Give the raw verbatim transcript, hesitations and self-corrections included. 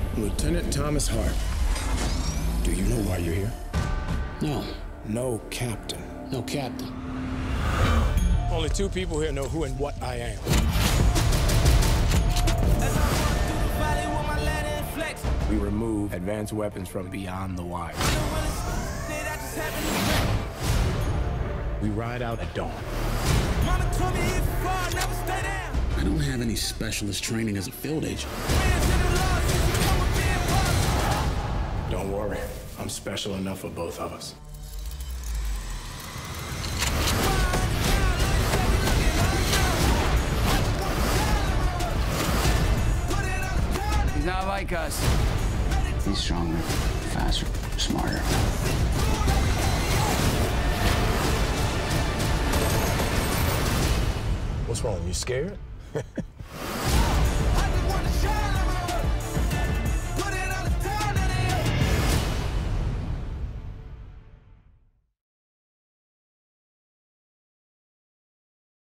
Lieutenant Thomas Harp. Do you know why you're here? No. No, Captain. No, Captain. Only two people here know who and what I am. We remove advanced weapons from beyond the wire. We ride out at dawn. I don't have any specialist training as a field agent. Don't worry, I'm special enough for both of us. He's not like us. He's stronger, faster, smarter. What's wrong? You scared?